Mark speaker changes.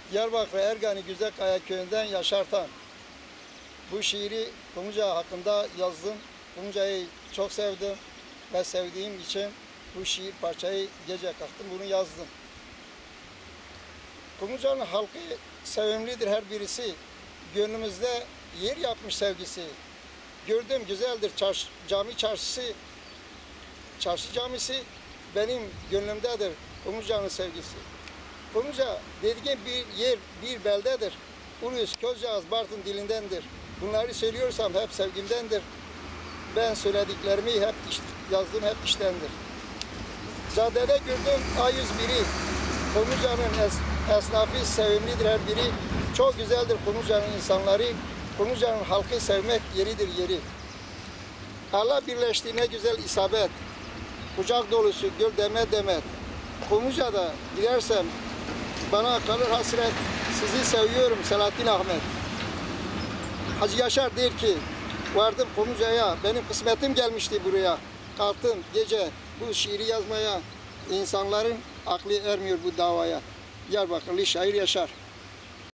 Speaker 1: Diyarbakır Ergani Güzelkaya köyünden Yaşar Tan. Bu şiiri Kumluca hakkında yazdım. Kumluca'yı çok sevdim ve sevdiğim için bu şiir parçayı gece kalktım bunu yazdım. Kumluca'nın halkı sevimlidir her birisi. Gönlümüzde yer yapmış sevgisi. Gördüm güzeldir cami çarşısı. Çarşı camisi benim gönlümdedir Kumluca'nın sevgisi. Kumluca dediğim bir yer, bir beldedir. Ulus, Közcağız, Bartın dilindendir. Bunları söylüyorsam hep sevgimdendir. Ben söylediklerimi hep yazdım, hep iştendir. Caddede gördüm A101'i. Kumluca'nın esnafı sevimlidir her biri. Çok güzeldir Kumluca'nın insanları. Kumluca'nın halkı sevmek yeridir yeri. Allah birleştiğine güzel isabet. Kucak dolusu göl demet demet. Kumluca'da gidersem bana kalır hasret. Sizi seviyorum Selahattin Ahmet. Hacı Yaşar der ki vardım Kumluca'ya, benim kısmetim gelmişti buraya. Kalktım gece bu şiiri yazmaya. İnsanların aklı ermiyor bu davaya. Diyarbakırlı şair Yaşar.